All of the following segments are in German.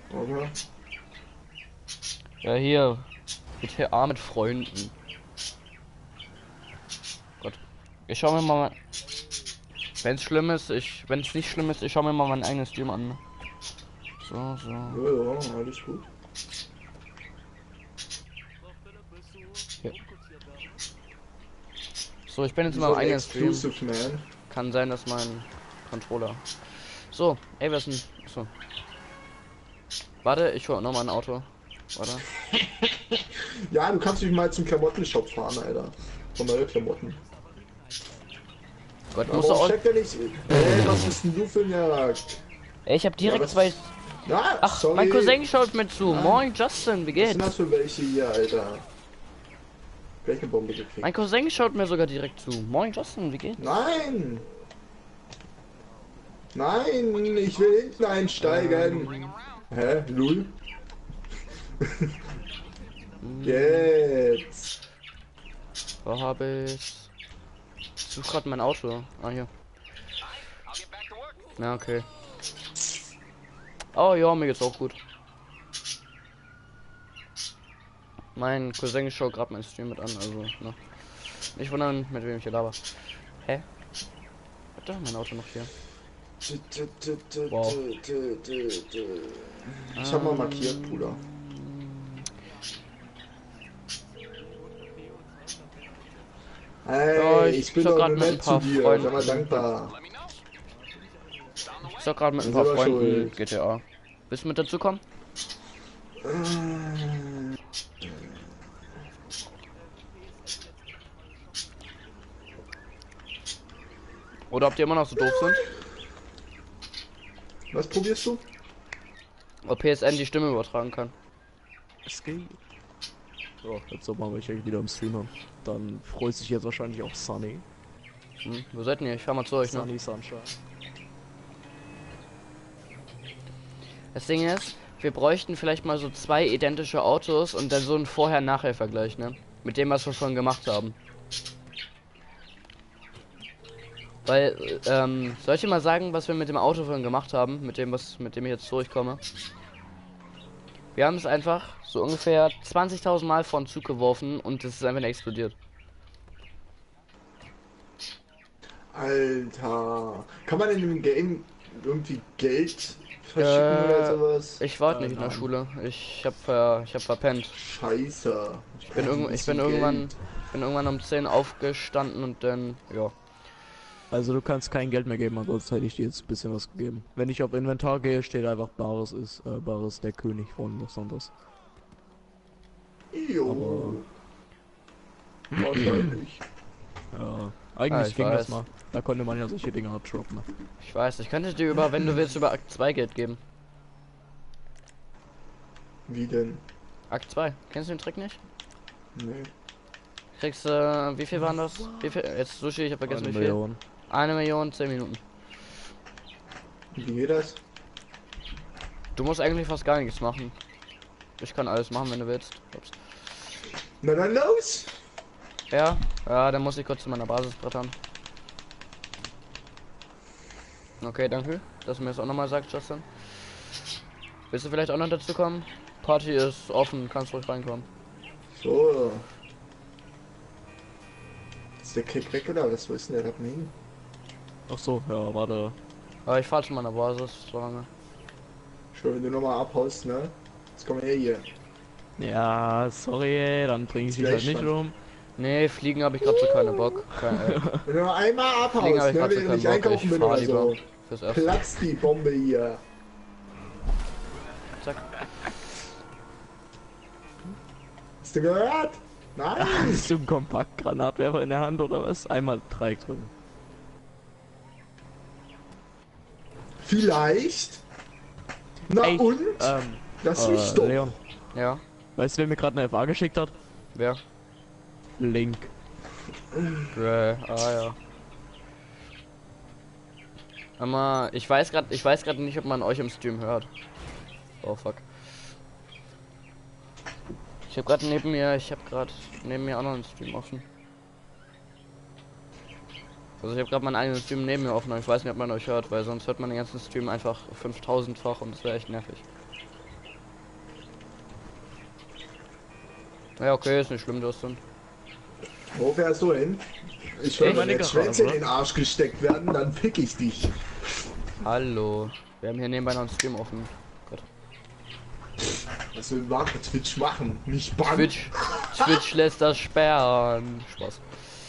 Okay. Ja, hier. GTA mit Freunden. Gott. Ich schau mir mal. Wenn es schlimm ist, wenn es nicht schlimm ist, ich schau mir mal mein eigenes Stream an. So, so. Ja, ja, alles gut. Hier. So, ich bin jetzt in meinem Dieser eigenen Stream. Exclusive Man. Kann sein, dass mein Controller. So, ey, was denn? So. Warte, ich hol noch mal ein Auto. Warte. Ja, du kannst mich mal zum Klamottenshop fahren, Alter. Von neue Klamotten. Gott, Aber musst du warum auch. steckt der nicht? Ey, was ist denn du für ein Jagd? Ey, ich hab direkt was- zwei. Ja, Ach, sorry. mein Cousin schaut mir zu. Ah. Moin, Justin, wie Was sind das geht's? für welche hier, Alter? Gleich eine Bombe gekriegt. Mein Cousin schaut mir sogar direkt zu. Moin, Justin, wie geht's? Nein! Nein, ich will hinten einsteigen. Hä? Lul? Jetzt. Wo hab ich's? Ich such grad mein Auto. Ah, hier. Ja, okay. Oh ja, mir geht's auch gut. Mein Cousin schaut gerade mein Stream mit an, also, ne. Nicht wundern, mit wem ich hier laber. Hä? Hat da mein Auto noch hier? Wow. Ich hab mal markiert, Bruder. Hey, Ja, ich bin zock doch grad nur mit ein nett zu paar dir. Freunden. Sei mal dankbar. Ich sag gerade mit ein Dann paar selber Freunden schuld. GTA. Willst du mit dazu kommen? Oder ob die immer noch so doof sind? Was probierst du? Ob PSN die Stimme übertragen kann. Es geht. So, jetzt soll mal welche wieder im Stream haben. Dann freut sich jetzt wahrscheinlich auch Sunny. Hm, wo seid ihr? Ich fahr mal zu euch, ne? Sunny Sunshine. Das Ding ist, wir bräuchten vielleicht mal so zwei identische Autos und dann so ein Vorher-Nachher-Vergleich, ne? Mit dem, was wir schon gemacht haben. Weil, soll ich dir mal sagen, was wir mit dem Auto vorhin gemacht haben? Mit dem ich jetzt durchkomme? Wir haben es einfach so ungefähr 20.000 Mal vor den Zug geworfen und es ist einfach nicht explodiert. Alter. Kann man in dem Game irgendwie Geld verschicken oder sowas? Ich war nicht in der nein. Schule. Ich hab verpennt. Scheiße. Ich bin irgendwann um 10 aufgestanden und dann, ja. Also du kannst kein Geld mehr geben, ansonsten hätte ich dir jetzt ein bisschen was gegeben. Wenn ich auf Inventar gehe, steht einfach Bares ist Bares der König von was anderes. Jo. Wahrscheinlich. Ja, eigentlich ich ging weiß. das mal. Da konnte man ja solche Dinge abdroppen. Ich weiß, ich könnte dir wenn du willst, über Akt 2 Geld geben. Wie denn? Akt 2. Kennst du den Trick nicht? Nee. Kriegst wie viel waren das? Wie viel? Jetzt Sushi, ich hab vergessen wie viel. 1 Million. 1 Million, 10 Minuten. Wie geht das? Du musst eigentlich fast gar nichts machen. Ich kann alles machen, wenn du willst. Ups. Na dann los! Ja, dann muss ich kurz zu meiner Basis brettern. Okay, danke, dass du mir das auch nochmal sagst, Justin. Willst du vielleicht auch noch dazu kommen? Party ist offen, kannst ruhig reinkommen. So. Ist der Kick weg oder was? Wo ist denn der Rappen hin? Ach so, ja, warte. Aber ich fahr zu meiner Basis, so lange. Schon, wenn du nochmal abhaust, ne? Jetzt komm her hier. Ja, sorry, ey, dann bringe ich dich halt Gleich nicht schon. rum. Nee, fliegen habe ich gerade so keine Bock. Wenn du noch einmal Fliegen habe abhaust, ich ne? gerade so Während keinen ich Bock. einkaufen Ich bin fahr oder lieber. so. Fürs Erste. Platzt die Bombe hier. Zack. Hast du gehört? Nein! Hast du einen Kompaktgranatwerfer in der Hand oder was? Einmal Dreieck drücken. Vielleicht? Na Ey, und? Ähm, Lass mich doch. Leon, Ja, weißt du, wer mir gerade eine FA geschickt hat? wer? Link. Ja. Aber ich weiß gerade nicht, ob man euch im Stream hört. Oh fuck. Ich habe gerade neben mir auch noch einen Stream offen. Also ich habe gerade meinen eigenen Stream neben mir offen und ich weiß nicht, ob man euch hört, weil sonst hört man den ganzen Stream einfach 5000-fach und das wäre echt nervig. Ja, okay, ist nicht schlimm, Justin. Wo fährst du hin? Ich will, Ich? wenn jetzt Schwänze in den Arsch gesteckt werden, dann fick ich dich. Hallo. Wir haben hier nebenbei noch einen Stream offen. Gott. Was will Marco Twitch machen? Nicht bannen. Twitch lässt das sperren. Spaß.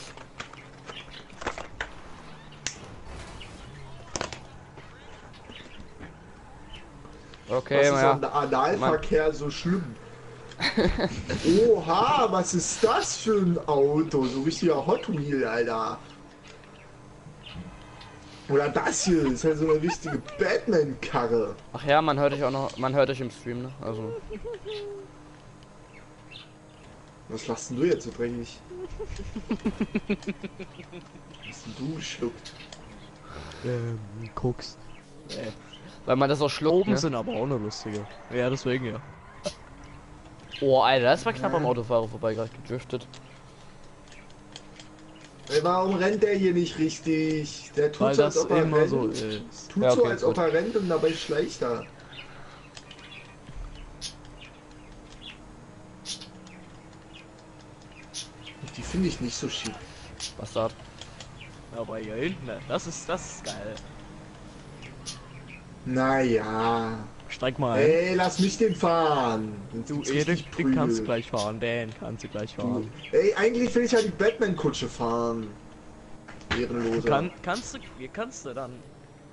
Okay, Was ist ja. am Analverkehr so schlimm? Oha, was ist das für ein Auto? So richtiger Hot Wheel, Alter. Oder das hier ist halt so eine richtige Batman-Karre. Ach ja, man hört dich auch noch, man hört dich im Stream, ne? Also. Was lachst denn du jetzt so dreckig? Was hast denn du geschluckt? Koks. Weil man das auch schluckt, Oben ne? sind aber auch noch lustige. Ja, deswegen ja. Oh, Alter, das war knapp am Autofahrer vorbei gerade gedriftet. Ey, warum rennt der hier nicht richtig? Der tut Weil so, als das ob er immer rennt. so ist. Tut Ja, so, okay, als ob gut. er rennt und dabei schleicht er. Die finde ich nicht so schick. Bastard. Aber hier hinten, ne? Das ist geil. Naja. Steig mal ein. Ey, lass mich den fahren. Sonst Du, gibt's Erik, richtig den kannst du Prügel. gleich fahren. Den kannst du gleich fahren. Ey, eigentlich will ich ja die Batman-Kutsche fahren. Ehrenloser. Kannst du dann.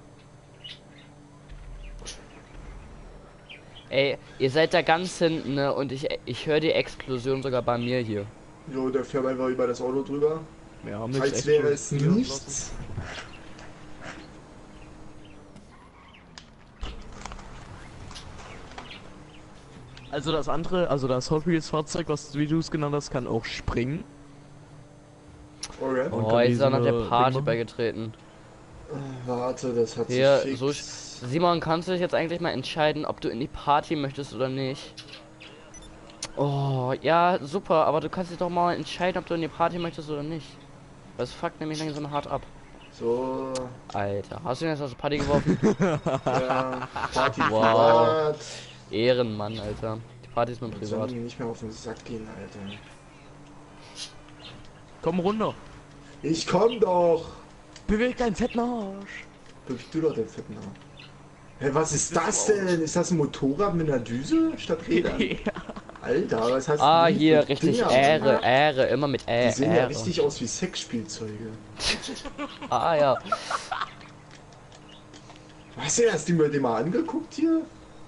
Ey, ihr seid da ganz hinten, ne? Und ich höre die Explosion sogar bei mir hier. Jo, der fährt einfach über das Auto drüber. Wir haben Als wäre es nichts. Also das andere, also das Hot Wheels Fahrzeug, was wie du es genannt hast, kann auch springen. Okay. Und Oh, kann jetzt ist er noch der diesen, Party Ding machen. beigetreten. Warte, das hat sich Hier, fix. so. Simon, kannst du dich jetzt eigentlich mal entscheiden, ob du in die Party möchtest oder nicht? Oh, ja, super, aber du kannst dich doch mal entscheiden, ob du in die Party möchtest oder nicht. Das fuckt nämlich langsam hart ab. So, Alter, hast du ihn jetzt aus der Party geworfen? ja, Party Wow. privat. Ehrenmann, Alter. Die Party ist mir Jetzt sollen privat. die mir nicht mehr auf den Sack gehen, Alter. Komm runter. Ich komm doch! Beweg deinen fetten Arsch. Beweg du doch den fetten Arm. Hä, was ist das denn? Ist das ein Motorrad mit einer Düse statt Rädern? Ja. Alter, was heißt Ah, denn die hier, für richtig Dinger, Ehre, Mann? Ehre, immer mit Die sehen ja Ehre. richtig aus wie Sexspielzeuge. Ah, ja. Hast du das Ding bei dir mal angeguckt hier?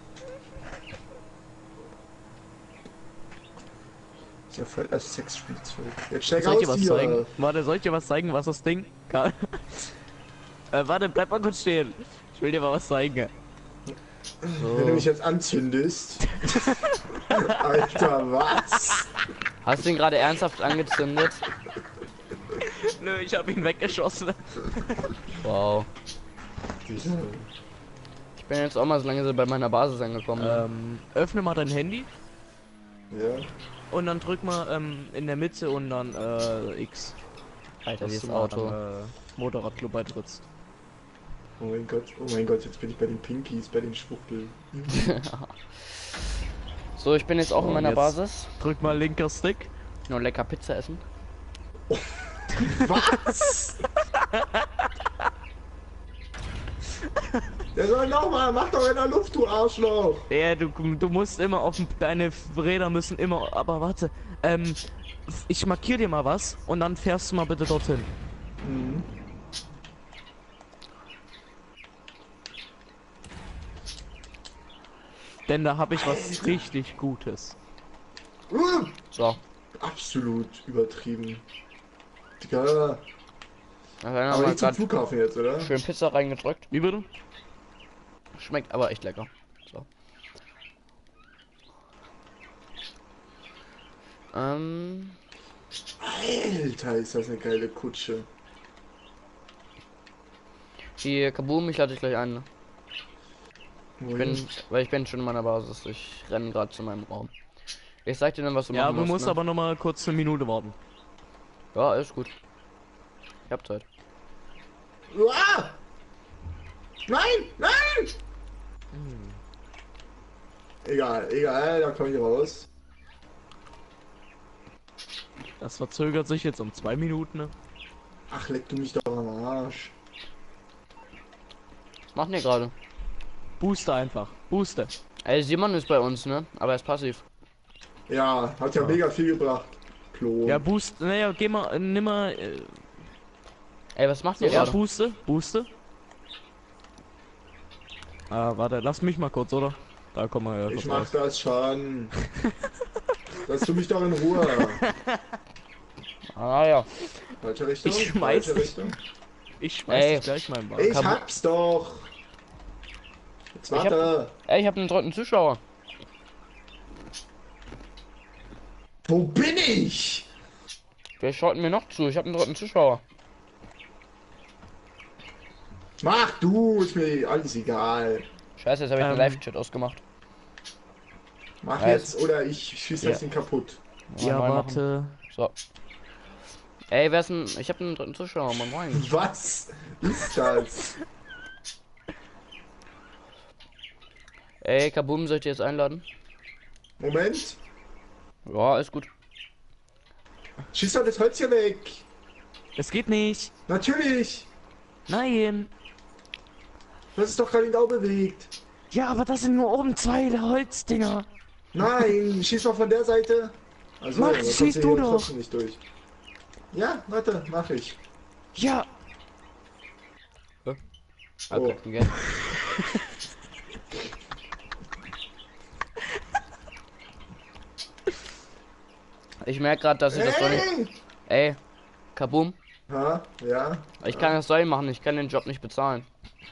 Ist ja voll als Sexspielzeug. Jetzt steig Soll ich dir aus was hier! zeigen? Warte, soll ich dir was zeigen, was das Ding kann? Warte, bleib mal kurz stehen. Ich will dir mal was zeigen. Wenn du mich jetzt anzündest. Alter, was? Hast du ihn gerade ernsthaft angezündet? Nö, ich hab ihn weggeschossen. Wow. Ich bin jetzt auch mal so lange bei meiner Basis angekommen. Öffne mal dein Handy Ja. und dann drück mal in der Mitte und dann X. Alter, dass dieses du mal Auto. am, Motorradclub beitrittst. Oh mein Gott, jetzt bin ich bei den Pinkies, bei den Schwuchteln. So, ich bin jetzt auch in Und meiner jetzt- Basis. Drück mal linker Stick. Nur lecker Pizza essen. Was? Der soll nochmal, mach doch in der Luft, du Arschloch! Ja, du musst immer auf deine Räder müssen immer. Aber warte, ich markiere dir mal was und dann fährst du mal bitte dorthin. Mhm. Denn da habe ich was Alter. richtig Gutes. So. Absolut übertrieben. Digga, Dann haben aber wir nicht zum gerade Flughafen jetzt, oder? schön Pizza reingedrückt. Wie bitte? Schmeckt aber echt lecker. So. Alter, ist das eine geile Kutsche. Hier, Kaboom, ich lade dich gleich ein. Ne? Wohin? Weil ich bin schon in meiner Basis. Ich renne gerade zu meinem Raum. Ich sag dir dann, was du Ja, machen du musst, musst ne? aber noch mal kurz eine Minute warten. Ja, ist gut. Ich hab Zeit. Uah! Nein! Nein! Egal, da komme ich raus. Das verzögert sich jetzt um 2 Minuten. Ne? Ach, leck du mich doch am Arsch. Was macht ihr gerade? Booster einfach. Booster. Ey, Simon ist bei uns, ne? Aber er ist passiv. Ja, hat ja mega viel gebracht. Klon. Ja, Boost. Naja, geh mal, nimm mal. Ey, was macht ihr Ja, gerade? Booste. Booste. Ah, warte, lass mich mal kurz, oder? Da kommen wir ja Ich kurz mach raus. das schon. Lass du mich doch in Ruhe. Ah ja. Falsche Richtung? Ich schmeiß Falsche dich. Richtung? Ich schmeiß Ey. dich gleich mal im Bad. Ich Kabu- hab's doch. Jetzt Ich hab- warte. Ey, ich hab einen dritten Zuschauer. Wo bin ich? Wer schaut mir noch zu? Ich hab einen dritten Zuschauer. Mach du, ist mir alles egal. Scheiße, jetzt habe ich den Live-Chat ausgemacht. Mach Ja, jetzt oder ich schieß Ja. das Ding kaputt. Ja, Neu machen. warte. So. Ey, wer ist denn? Ich hab einen dritten Zuschauer, moin moin. Was ist das? Ey, Kabum, soll ich dir jetzt einladen? Moment. Ja, ist gut. Schieß doch das Holz hier weg. Es geht nicht. Natürlich. Nein. Das ist doch gerade auch bewegt. Ja, aber das sind nur oben 2 Holzdinger. Nein, schieß mal von der Seite. Also, Mach, da kommst schieß du hier doch. trotzdem nicht durch. Ja, warte, mach ich. Ja. Okay, okay. Ich merke gerade, dass ich das doch nicht. Hey! Ey, Kabum, Ha, ja, ich kann das Soll machen, ich kann den Job nicht bezahlen.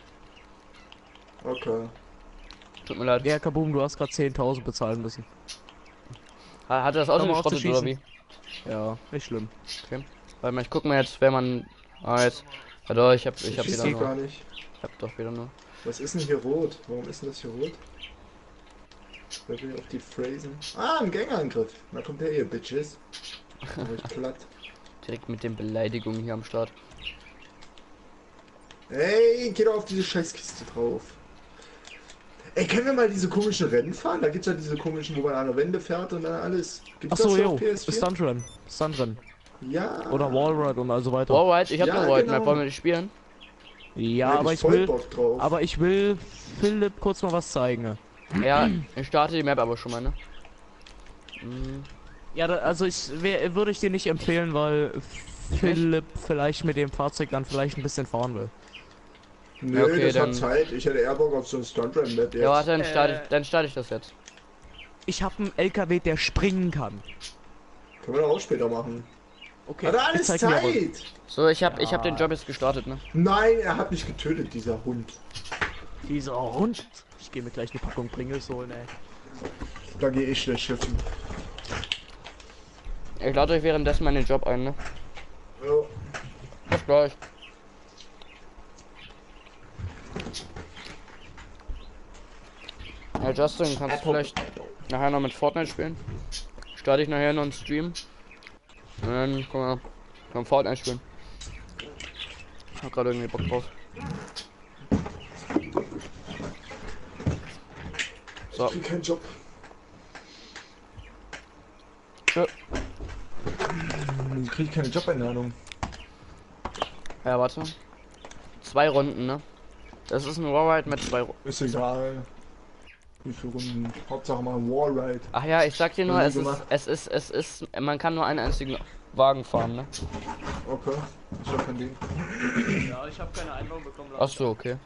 okay. Tut mir leid. Ja, Kaboom, du hast gerade 10.000 bezahlen müssen. Hat er das Hör mal auf ausgeschrottet zu oder wie? Ja, nicht schlimm. Okay. Warte mal, ich guck mir jetzt, wenn man. Ah, jetzt. Ja doch, ich hab Ich wieder sehe gar nur. nicht. Ich hab doch wieder nur. Was ist denn hier rot? Warum ist denn das hier rot? Wer will auf die Phrasen? Ah, ein Gängerangriff. Na kommt der hier, Bitches. Mach ich platt. Direkt mit den Beleidigungen hier am Start. Ey, geh doch auf diese Scheißkiste drauf. Ey, können wir mal diese komischen Rennen fahren? Da gibt's ja diese komischen, wo man an der Wende fährt und dann alles. Gibt's Achso, das jo. auf PS4? Stuntrennen. Stuntrennen. Ja. Oder Wallride und also weiter. Alright, ich hab Ja, eine White genau. Map, wollen wir die spielen? Ja, Hätte aber ich ich voll will. Bock drauf. Aber ich will Philipp kurz mal was zeigen. Ja, ich starte die Map aber schon mal, ne? Hm, Ja, also würde ich dir nicht empfehlen, weil Philipp vielleicht mit dem Fahrzeug dann vielleicht ein bisschen fahren will. Nö, Ja, okay, das dann- hat Zeit. Ich hätte eher Bock auf so ein Stuntrennen-Map jetzt. Ja, warte, dann starte ich das jetzt. Ich habe einen LKW, der springen kann. Können wir doch auch später machen. Okay, Hat er alles zeig mir aber- Zeit? So, ich hab den Job jetzt gestartet, ne? Nein, er hat mich getötet, dieser Hund. Dieser Hund. Ich gehe mir gleich eine Packung Pringles holen, ey. Da gehe ich schnell schiffen. Ich lade euch währenddessen meinen Job ein, ne? Ja. Bis gleich. Ja, Justin, kannst du vielleicht nachher noch mit Fortnite spielen? Starte ich nachher noch einen Stream. Und dann können wir Fortnite spielen. Ich hab gerade irgendwie Bock drauf. So, Ich krieg keinen Job. tschö. Ich krieg keine Jobeinladung. Ja, warte. 2 Runden, ne? Das ist ein Warride mit 2 Runden. Ist egal. Wie viele Runden? Hauptsache mal ein Warride. Ach ja, ich sag dir nur, Noch nie es ist, gemacht. es ist, man kann nur einen einzigen Wagen fahren, ne? Okay. Ich hab kein Ding. Ja, ich habe keine Einladung bekommen. Ach so, okay.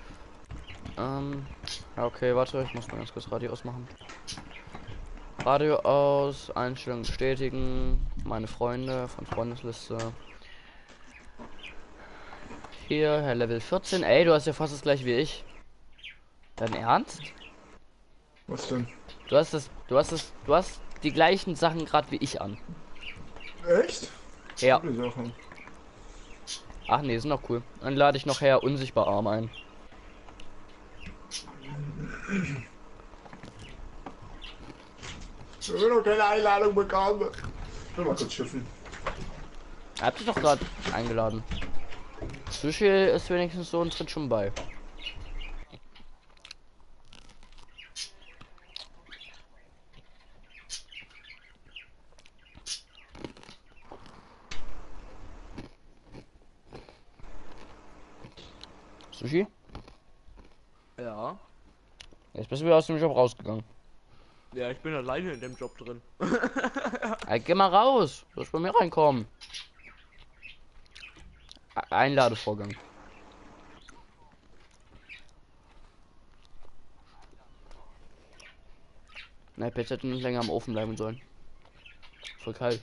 Ja, okay, warte, ich muss mal ganz kurz Radio ausmachen. Radio aus, Einstellungen bestätigen, meine Freunde von Freundesliste. Hier, Herr Level 14. Ey, du hast ja fast das gleiche wie ich. Dein Ernst? Was denn? Du hast die gleichen Sachen gerade wie ich an. Echt? Ja. Gute Sache. Ach nee, sind doch cool. Dann lade ich noch Herr Unsichtbar Arm ein. Ich will noch keine Einladung bekommen. Ich will mal kurz schiffen. Habt ihr doch gerade eingeladen. Sushi ist wenigstens so ein Tritt schon bei. Sushi? Ja. Jetzt bist du wieder aus dem Job rausgegangen. Ja, ich bin alleine in dem Job drin. Ey, geh mal raus. Du sollst bei mir reinkommen. Einladevorgang. Na, Pets hätte nicht länger am Ofen bleiben sollen. Voll kalt.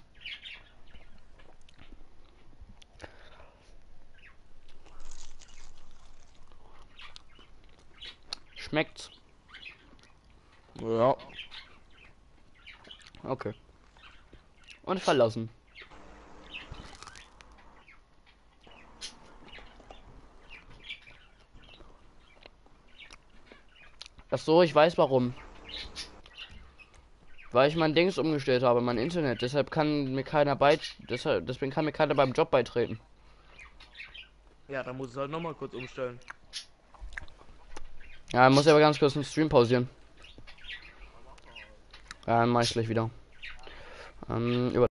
Schmeckt's? Ja. Okay. Und verlassen. Ach so, ich weiß warum. Weil ich mein Dings umgestellt habe, mein Internet. Deshalb kann mir keiner deswegen kann mir keiner beim Job beitreten. Ja, dann muss ich halt nochmal kurz umstellen. Ja, muss aber ganz kurz den Stream pausieren. Ja, dann mach ich gleich wieder. Über